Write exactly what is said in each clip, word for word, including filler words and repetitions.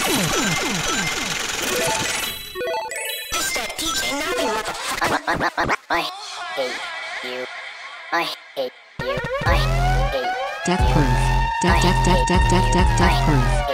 that D J Navi, motherfucker. I hate you. I hate you. I hate Death proof. Death, death, death, death, death, death, death proof.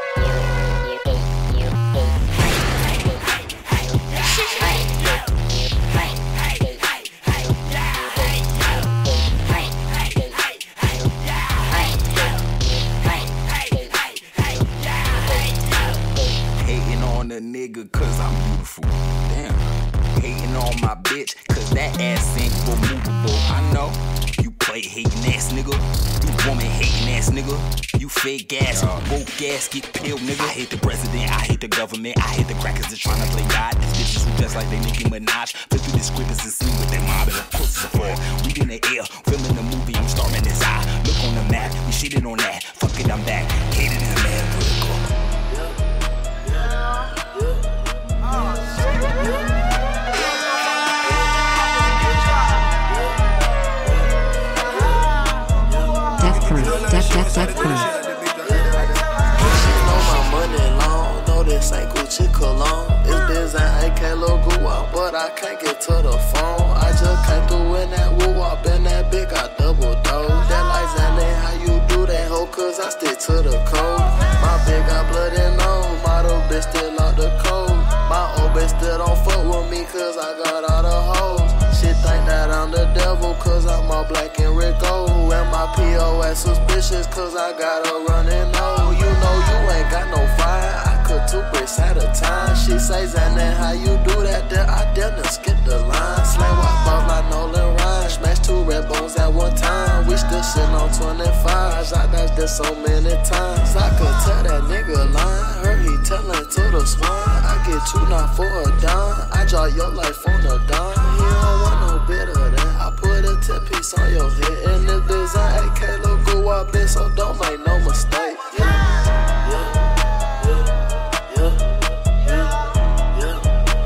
Nigga, cause I'm beautiful. Damn. Hating on my bitch, cause that ass ain't removable. I know. You play hating ass nigga. You woman hating ass nigga. You fake ass, woke ass, get peeled nigga. I hate the president, I hate the government. I hate the crackers that's trying to play God. These bitches who just like they Nicki Minaj. Flip through the scripts and see what they mob and the pussies for. We in the air, filming the movie, I'm starring his eye. Look on the map, we shitted on that. Fuck it, I'm back. Hated in the man critical. Death proof, death, death, death proof. She know my money long, know this ain't Gucci cologne. It's design A K logo out, but I can't get to the phone. I just came through in that woo up in that big, I double dose. That like Zanny, how you do that hoe, cause I stick to the code. My big got blood and nose, model bitch still out the code. My old bitch still don't fuck with me cause I got all the hoes. She think that I'm the devil cause I'm all black and red gold. And my P O S suspicious cause I got a running nose. You know you ain't got no fire, I could two bricks at a time. She say, Zanny, how you do that? There I dare to skip the line. Slang white balls like Nolan Ryan. Smash two red bones at one time. We still sitting on twenty-fives. I dodged this so many times. I could tell that nigga lying. Heard he telling to the swine. I get you not for a dime. I draw your life on a dime. He don't want no bit of that. I put a ten piece on your head. And this design A K logo up in, so don't make no mistake. Yeah, yeah, yeah, yeah, yeah, yeah.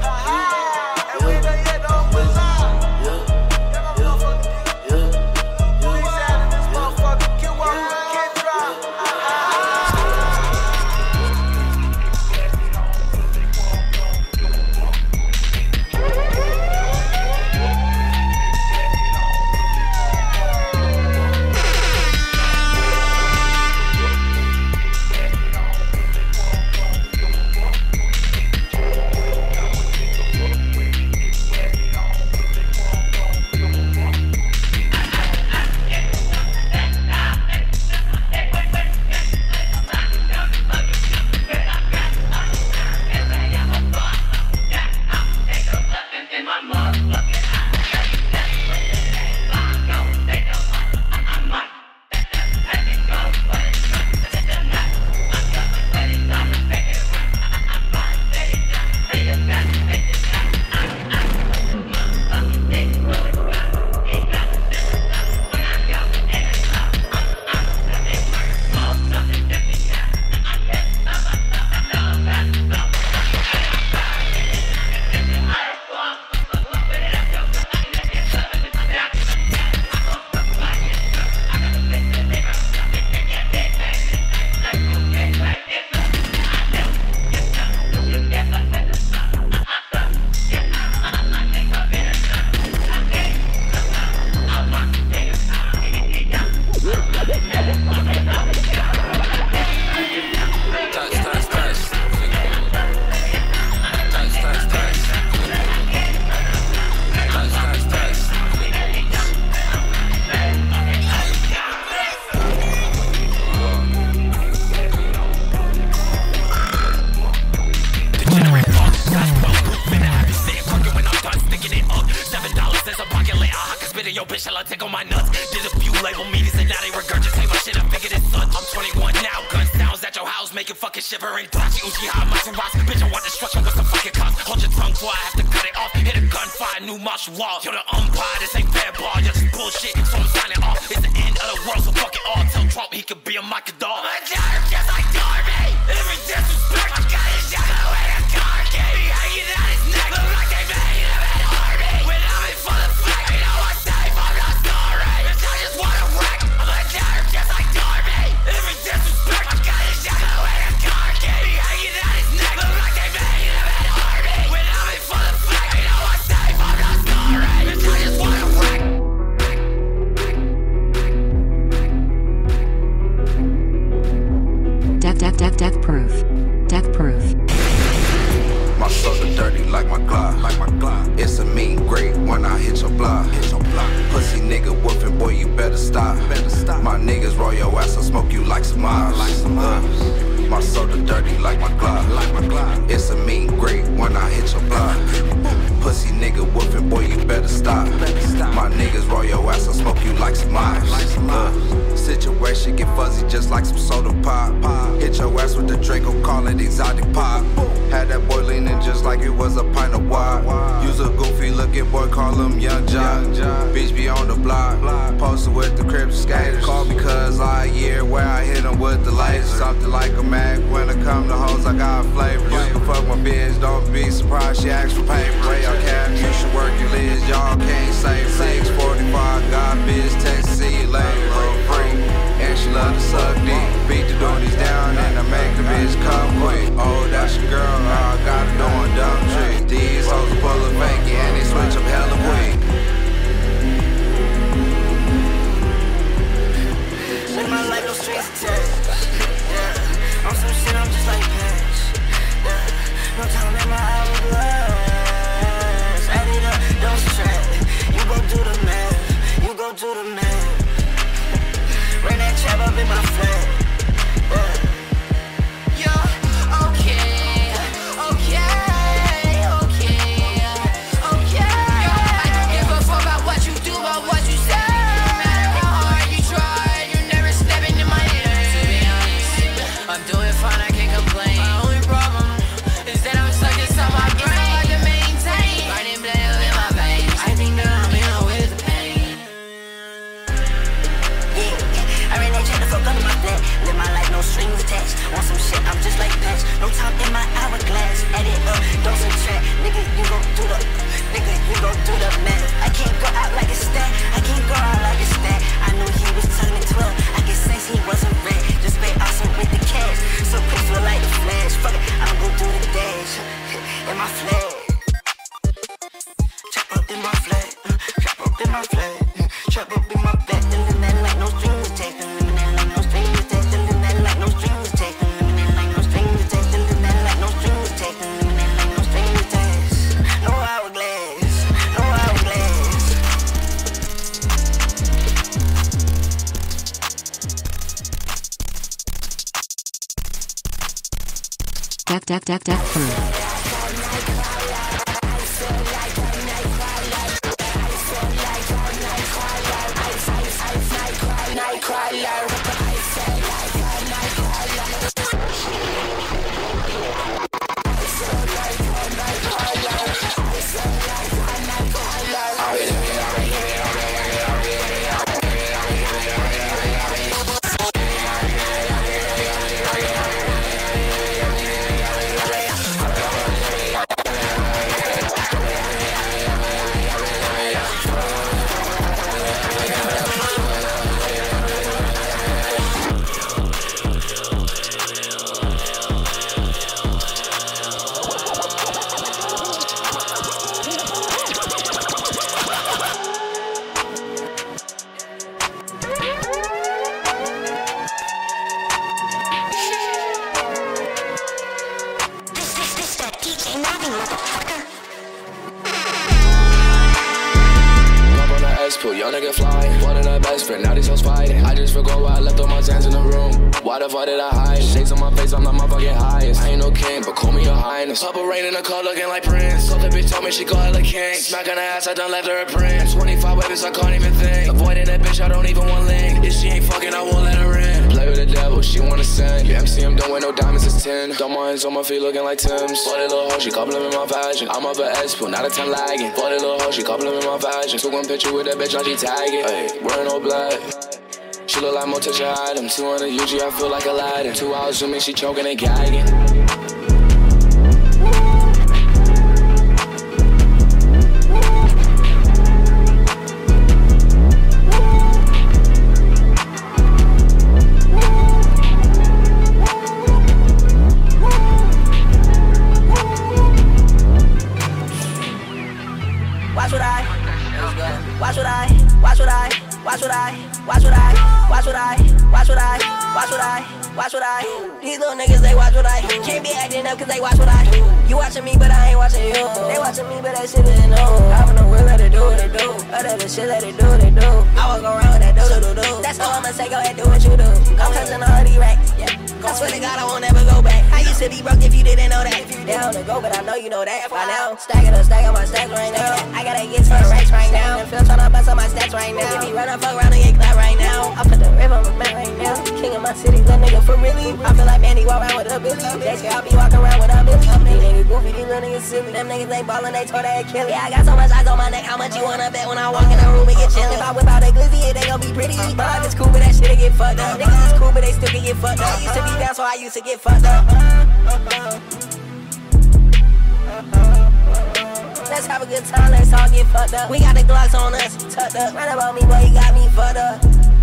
Yo, bitch, shall I take on my nuts? Did a few label meetings and now they regurgitate my shit. I figured it's son. I'm twenty-one now. Gun sounds at your house, making fucking shivering. Tachi, Uchiha, Maserati. Bitch, I want destruction. What's the fucking cost? Hold your tongue before I have to cut it off. Hit a gunfire, new martial wall. Yo, the umpire, this ain't fair ball. You're just bullshit, so I'm signing off. It's the end of the world, so fuck it all. Tell Trump he could be a Macador. I'm a dime just like Darby. Every disrespect, I got his jacket away to car key. Hanging out his neck, look like they made him an army. When I'm in full effect, you know what's safe, I'm not sorry. Bitch, I just wanna wreck. I'm a dime just like Darby. Every disrespect, I got his jacket away to car key. Hanging like my Glock. It's a mean great when I hit your block. Hit your block. Pussy nigga woofing, boy, you better stop. Better stop. My niggas roll your ass, I'll smoke you like some moms. Like some moms. My soda dirty like my Glock. Like my Glock. It's a mean great when I hit your block. Pussy nigga woofing, boy, you better stop. Better stop. My niggas roll your ass, I'll smoke you like some moms. Like some moms. Situation get fuzzy just like some soda pop. Hit your ass with the Draco, call it exotic pop. Had that boy leaning just like it was a pint of wine. Use a goofy looking boy, call him Young John. Bitch be on the block, posted with the Crips skaters. Call because I year where I hit him with the laser. Something like a Mac, when it come to hoes I got flavor. You can fuck my bitch, don't be surprised she asks for paper. Way y'all cap, you should work your lids, y'all can't save. six forty-five, got bitch, text, see you later, bro, free. And she love to suck dick. Beat the doonies down and I make the bitch come quick. Oh, that's your girl, I got her doing dumb tricks. These hoes are full of fake and they switch up hella quick. Live my life, no strings attached. Yeah, on some shit, I'm just like Patch. Yeah, no time in my hourglass. Add it up, don't subtract. You go do the math. You go do the math. Bring that trap up in my flat. Yeah. Yo, okay, okay, okay, okay. Yo, I don't give a fuck about what you do, but what you say. No matter how hard you try, you never step into my ear. To be honest, I'm doing fine, I can't complain. My only problem is that I'm stuck inside my brain. It's hard to maintain. Burning blood in my veins. I think that I'm in with the pain. I ran that check to fuck under my flat. Live my life, no strings attached. Want some shit, I'm just like Patch. No time in my hourglass. Add it up, don't subtract. Nigga, you gon' do the Nigga, you gon' do the math. I can't go out like a stat. I can't go out like a stat. I knew he was turning twelve. I guess since he wasn't red, just pay awesome with the cash. So quick feel like a flash. Fuck it, I'm gon' do the dash. In my flag. Chop up in my flag. Chop up in my flag. Chop up in my back. Living that like no strings attached. Living that like no strings attached. Living that like no strings attached. Living that like no strings attached. Living that like no strings attached. Living that like no strings attached. No hourglass. No hourglass. Deck, deck, deck, deck crew. Young nigga fly, one of the best friend, now these hoes fighting. I just forgot why I left all my tans in the room. Why the fuck did I hide? Shakes on my face, I'm the motherfucking highest. I ain't no king, but call me your highness. Purple rain in the car looking like Prince. So the bitch told me she call hella king. Smack on her ass, I done left her a print. twenty-five weapons, I can't even think. Avoiding that bitch, I don't even want link. If she ain't fucking, I won't let her in. Play with the devil, she wanna sin. You M C M, don't wear no diamonds, it's ten. Dumb hands on my feet looking like Tim's. For that little hoe, she compliment my fashion. I'm up at S, but not a ten lagging. For that little hoe, she compliment my fashion. Took one picture with that bitch, now she tagging. Ay, wearing all black. She look like Morticia item. two hundred U G, I feel like Aladdin. Two hours with me, she choking and gagging. Why should I? Why should I? Why should I? Why should I? Why should I? Why should I? Why should I? Why should I? watch what I do. These little niggas, they watch what I do. Can't be acting up cause they watch what I do. You watching me, but I ain't watching you. They watching me, but that shit isn't new. I don't know where let it do what it do. Other than shit, let it do what it do. I walk around with that do do do do. That's all I'ma say, go ahead, do what you do. I'm touching all these racks, yeah. I swear to God, I won't ever go back. I used to be broke if you didn't know that. Down to go, but I know you know that. By now, stack it up, stack on my stacks right now. I gotta get to the racks right now. And feel tryna bust on my stats right now. If you run up, fuck around and get clapped right now. I put the rip on the mat right now. King of my city, little nigga for really. I feel like Mandy walk around with a Billy. They say I be walking around with a Billy. These niggas goofy, these little niggas silly. Them niggas ain't ballin', they tore that Achilles. Yeah, I got so much eyes on my neck. How much you wanna bet when I walk in the room and get chillin'? If I whip out a glizzy, it ain't gon' be pretty. But I just cool, but that shit'll get fucked up. Niggas is cool, but they still can get fucked up. Used to be down, so I used to get fucked up. Let's have a good time, let's all get fucked up. We got the Glocks on us, tucked up. Run about me, boy, you got me fucked up.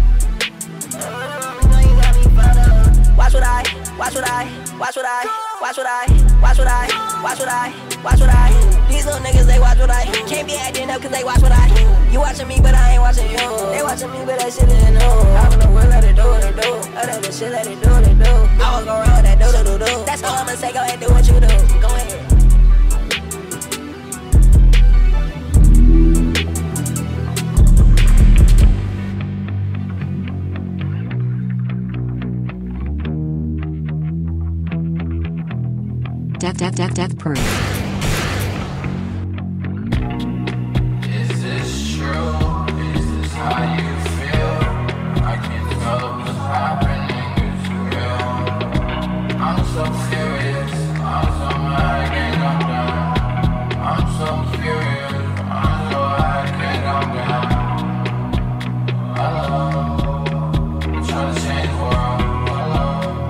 Watch what I, watch what I, watch what I, watch what I, watch what I, watch what I, watch what I. These little niggas, they watch what I. Can't be acting up cause they watch what I. You watching me, but I ain't watching you. They watching me, but that shit isn't new. I don't know where let it do what it do. Other than shit, let it do what it do. I walk around with that do do do do. That's all I'ma say, go ahead, do what you do. Go ahead. Death, death, death, death proof. Is this true? Is this how you feel? I can't tell what's happening, it's real. I'm so serious, I'm so mad, I can't come down. I'm so curious, I'm so high, I can't come down. Hello, I'm trying to change the world. Hello,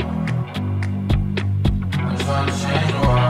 I'm trying to change the world.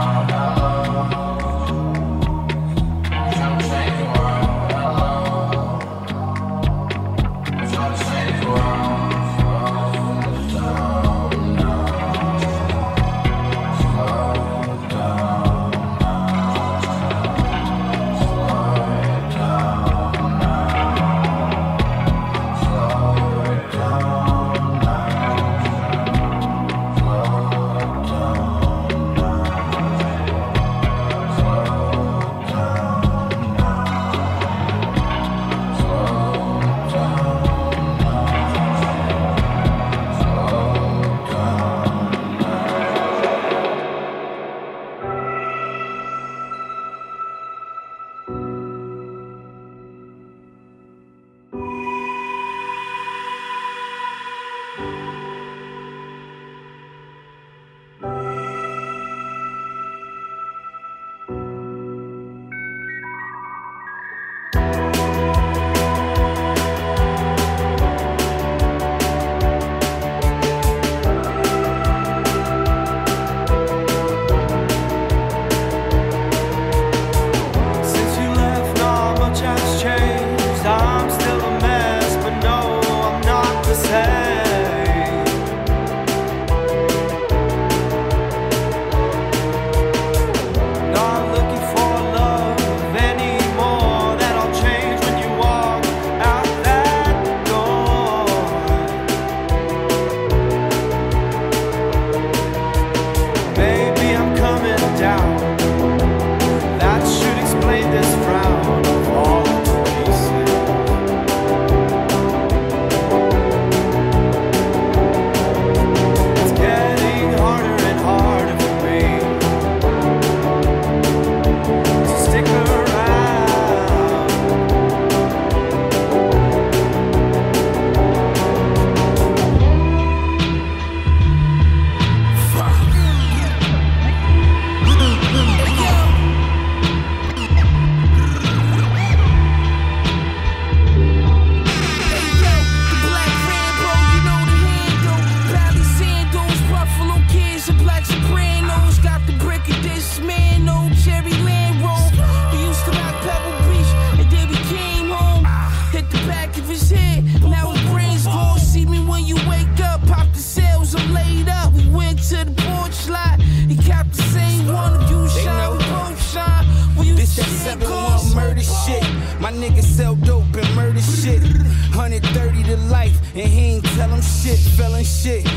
niggas sell dope and murder shit. one thirty to life, and he ain't tell him shit, felon shit. We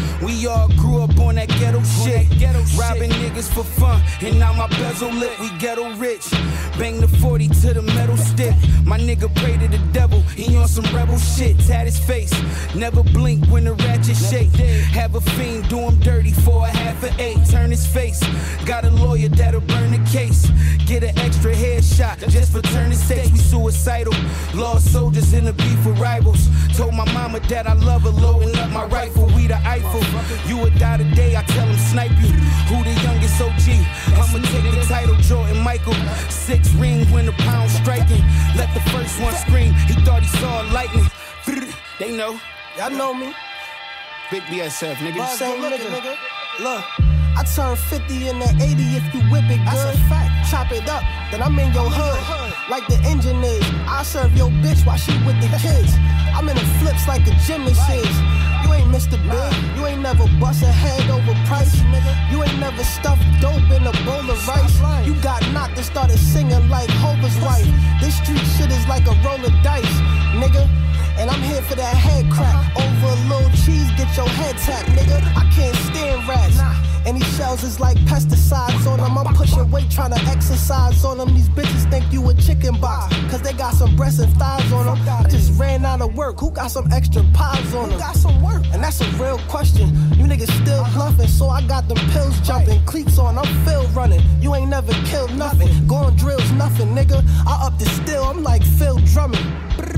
We all grew up on that ghetto shit. Robbing niggas for fun, and now my bezel lit. We ghetto rich. Bang the forty to the metal stick. My nigga pray to the devil, he on some rebel shit. Tat his face, never blink when the ratchet shake. Have a fiend do him dirty for a half an eight. Turn his face, got a lawyer that'll burn the case. Get an extra headshot just for turning stakes. We suicidal, lost soldiers in the beef with rivals. Told my mama that I love her, loading up my rifle. We the Eiffel, you would die today, I tell him snipe you. Who the youngest O G? I'ma take the title, Jordan Michael. Six rings when the pound striking. Let the first one scream, he thought he saw lightning. They know, y'all know me. Big B S F, nigga. Buzz, same nigga. nigga. Look, I turn fifty in that eighty if you whip it good. That's a fact. Chop it up, then I'm in your hood. Like the engine is, I serve your bitch while she with the kids. I'm in the flips like a gymnast is. You ain't Mister Big, you ain't never bust a head over price, nigga. You ain't never stuffed dope in a bowl of rice. You got knocked and started singing like Hova's wife. This street shit is like a roll of dice, nigga. And I'm here for that head crack. Over a little cheese, get your head tapped, nigga. I can't stand rats. And these shells is like pesticides on them. I'm pushing weight, trying to exercise on them. These bitches think you a chicken box, cause they got some breasts and thighs on them. I just ran out of work. Who got some extra pies on them? Who got some work? And that's a real question. You niggas still bluffing, so I got them pills jumping. Cleats on, I'm Phil running. You ain't never killed nothing. Going drills, nothing, nigga. I up the still, I'm like Phil drumming.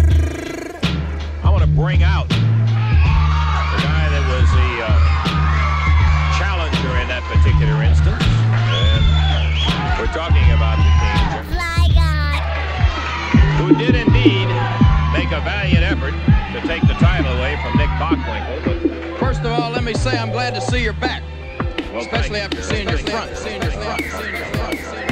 I want to bring out the guy that was the uh, challenger in that particular instance. And we're talking about the danger. Fly guy. Who did indeed make a valiant effort to take the title away from Nick Bockwinkel. But first of all, let me say I'm glad to see you're back. Well, especially after seeing your front, seeing your front, seeing your front, seeing your front.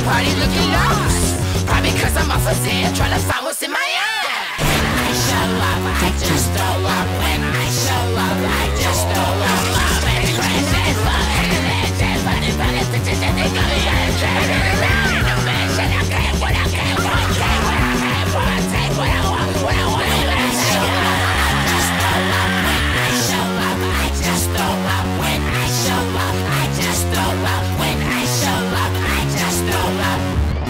party looking lost. Probably cause I'm off a Zan, trying to find what's in my eye. When I show up, I just throw up. When I show up, I just throw up. Many questions, but and answers, but it's but it's bitches and they got me turning around. No man said I can't, what I can't, what I can't, what I can't, what I take, what I want, what I want, what I say. I just throw up. When I show up, I just throw up. When I show up, I just throw up. When I show up, I just throw up.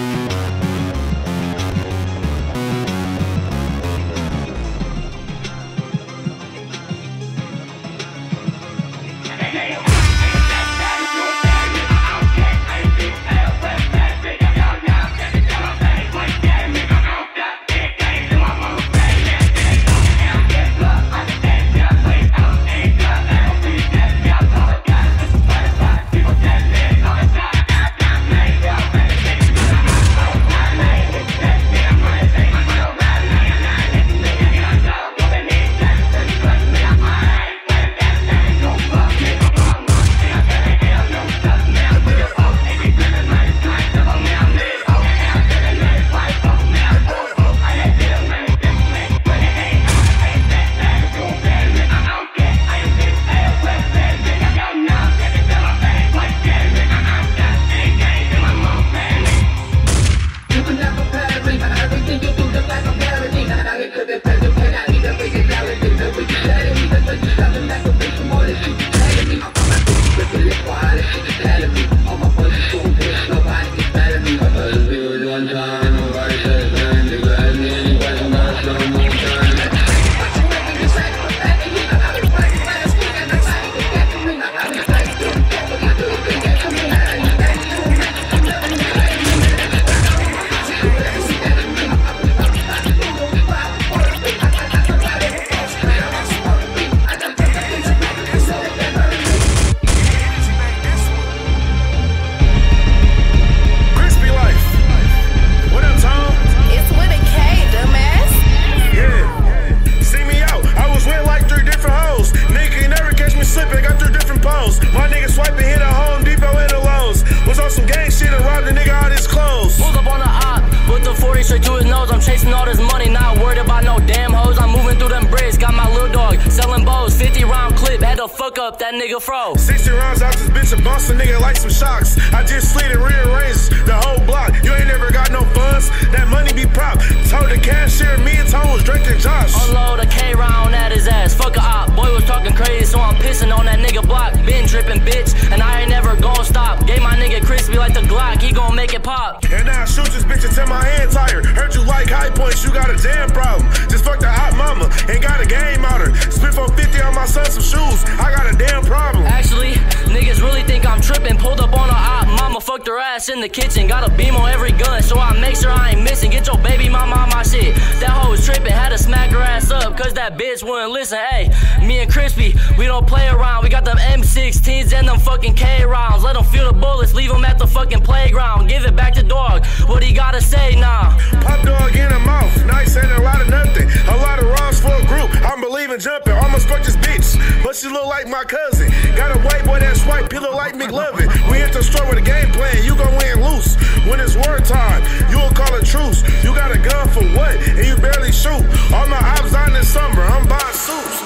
Fuck up that nigga fro. sixty rounds out this bitch and bounce a nigga like some shocks. I just slid and rearranged the whole block. You ain't never got no funds. That money be prop. Told the cashier me and Tone was drinking Josh. Unload a K round at his ass. Fuck a op. Boy was talking crazy, so I'm pissing on that nigga block. Been tripping, bitch, and I ain't never gon' stop. Gave my nigga crispy like the Glock. He gon' make it pop. And now I shoot this bitch until my hand tired. Heard you like high points, you got a damn problem. Just fuck the hot mama, ain't got a game out her. Split four fifty on my son some shoes. I got a damn problem. Actually, niggas really think I'm tripping. Pulled up on a op, mama fucked her ass in the kitchen. Got a beam on every gun, so I make sure I ain't missing. Get your baby mama on my shit. That hoe was tripping, had to smack her ass up, cause that bitch wouldn't listen. Hey, me and Crispy, we don't play around. We got them M sixteens and them fucking K rounds. Let them feel the bullets, leave them at the fucking playground. Give it back to dog, what he gotta say now? Pop dog in the mouth, nice ain't a lot of nothing. A lot of wrongs for a group, I'm believing jumping. Almost fucked this bitch, but she look like my cousin. Got a white boy that's white, pillow like McLovin. We hit the store with a game plan, you gon' win loose. When it's war time, you'll call a truce. You got a gun for what, and you barely shoot. All my ops on this summer, I'm buying suits.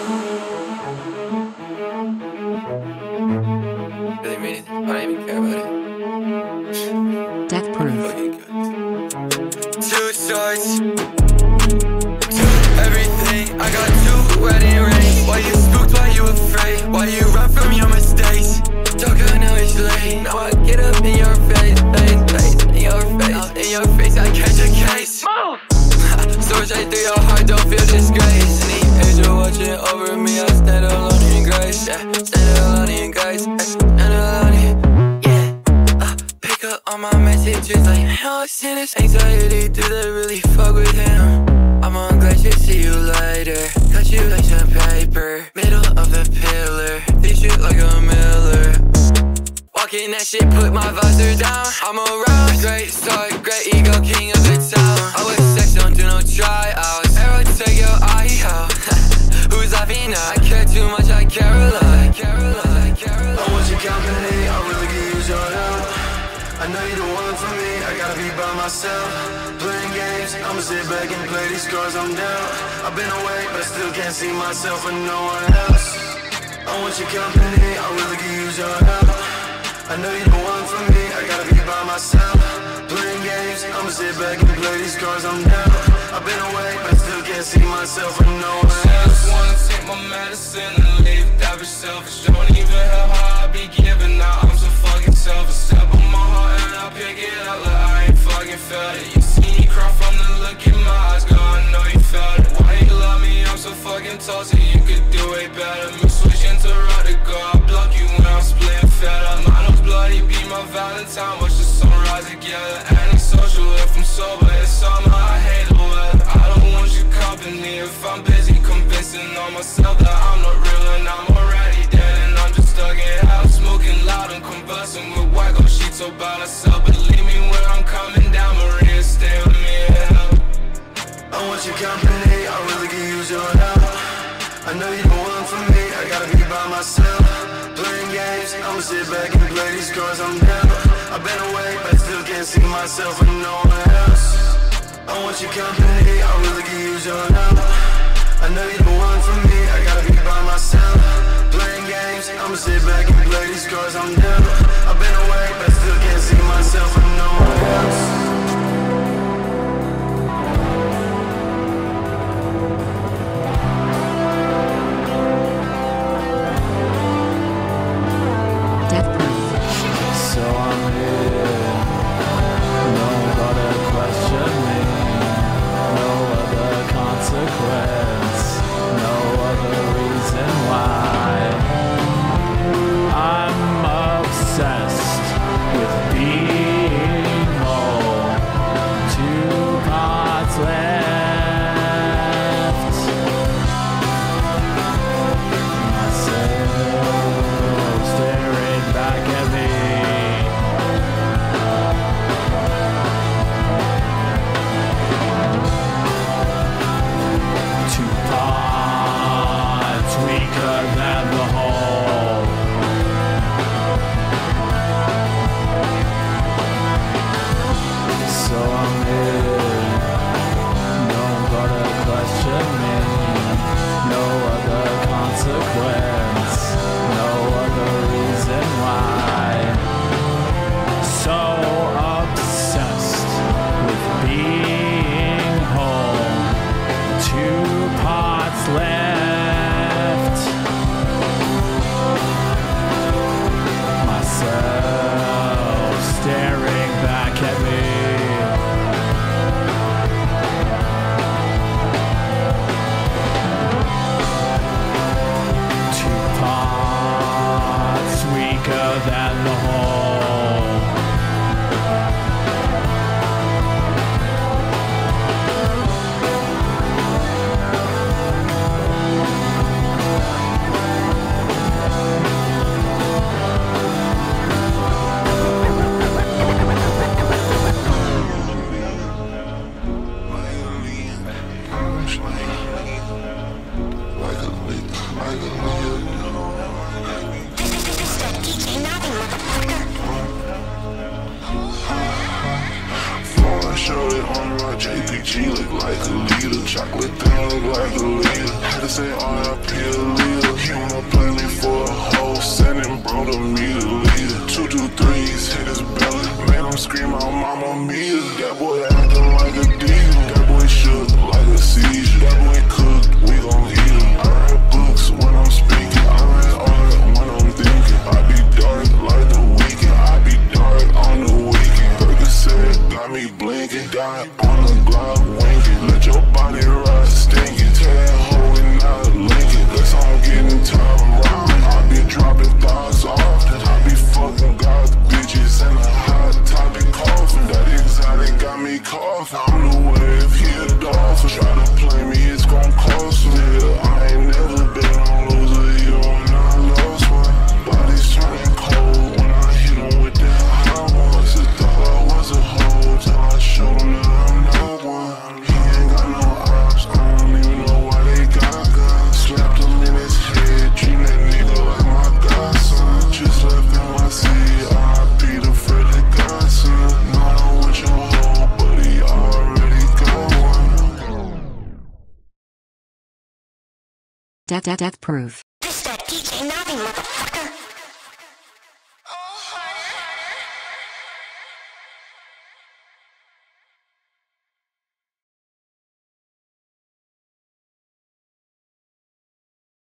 Really mean it, I don't even care about it. Death proof. Two swords, everything. I got two wedding rings. Why you spooked? Why you afraid? Why you run from your mistakes? Talk, I know it's late. Now I get up in your face, face, face, in your face, in your face. I catch a case. Move. Swords right through your heart. Don't feel disgrace. Any angel watching over me. I stand alone in grace. Yeah, stand alone in grace. Stand alone in. Yeah. Uh, pick up all my messages like, man, I seen this anxiety. Do they really fuck with him? I'm on glacier, see you later. Cut you like some paper. Middle of the pillar. This shit like a Miller. Walking that shit, put my visor down. I'm around. Great start, great ego, king of the town. I with sex, don't do no tryouts. Arrow, take your eye out. Who's laughing now? I care too much, I care a lot. I care a lot, I care a lot. I want your company, I really could use your help. I know you the one for me. I gotta be by myself. Playing games, I'ma sit back and play these cards I'm down. I've been away, but I still can't see myself with no one else. I want your company, I really could use your help. I know you're the one for me, I gotta be by myself. Playing games, I'ma sit back and play these cards I'm down. I've been away, but I still can't see myself with no one else. I just wanna take my medicine and leave. That bitch selfish, don't even have how I be giving. Now I'm so fucking selfish. Step on my heart and I pick it up like I ain't fucking felt it. You see me cry from the look in my eyes, girl, I know you felt it. Why you love me? I'm so fucking toxic, you could do way better. Me switching to rudder, girl, I block you when I'm splitting fed up. My nose bloody, be my Valentine, watch the sunrise together. Antisocial if I'm sober, it's summer, I hate the weather. I don't want your company if I'm busy convincing on myself that I'm not real and I'm already dead. And I'm just stuck in hell, smoking loud and conversing with white girl, she so by herself. Believe me when I'm coming down, Maria, stay with me in hell. I want your company, I really could use your help. I know you're the one for me, I gotta be by myself. Playing games, I'ma sit back and play these cards I'm down. I've been away, but I still can't see myself with no one else. I want your company, I really could use your help. I know you're the one for me, I gotta be by myself. Playing games, I'ma sit back and play these cards I'm down. I've been away, but I still can't see myself with no one else. So I'm here, nobody question me, no other consequence, no other reason why. I'm obsessed with being whole, two parts left. Myself staring back at me. Let your body ride stinking. Tell that hoe we not linking. Let's on Death, death, death proof. This that D J Navi motherfucker.